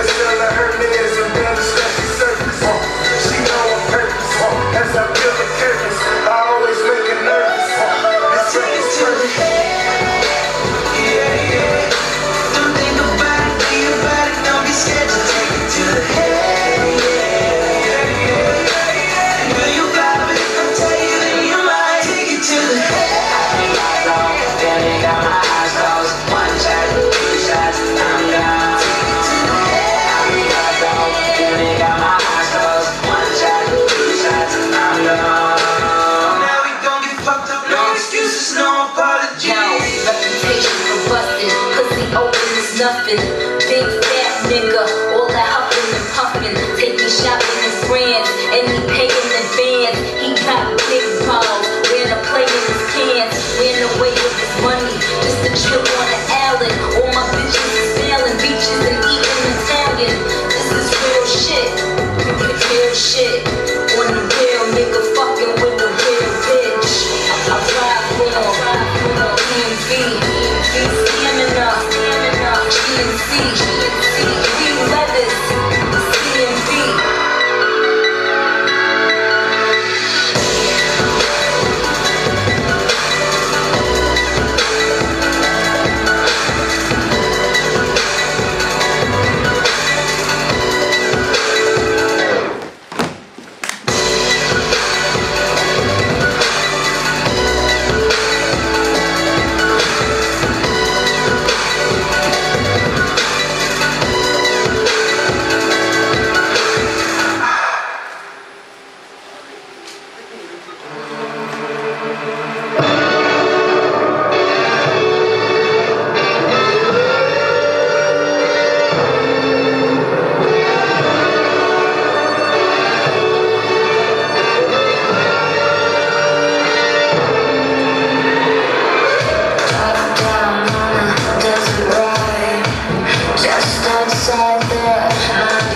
Stella Hermes and better special surface. She know on purpose. As I feel the curtains, I always make her nervous. This record's perfect. Don't think about it, don't be scared to take it to the head. Will you vibe it? I'll tell you that you might take it to the head. Then got my eyes closed. One shot, two shots, I'm gone. Take it to the head. Then got my eyes closed. One shot, two shots, I'm gone. Now we gon' get fucked up, no excuses, no apologies. Reputation for bustin', pussy open is nothing. Big fat nigga, all that huffin' and puffin'. Taking shopping in France, and he paying in advance. He got big balls, ran a play in his cans. Ran away with his money, just to chill on an island. All my bitches is sailing beaches and eating Italian. This is real shit, real shit. On the real nigga fucking with the real bitch. I ride for EMV, stamina, GNC, V Leathers, CMV. Just outside the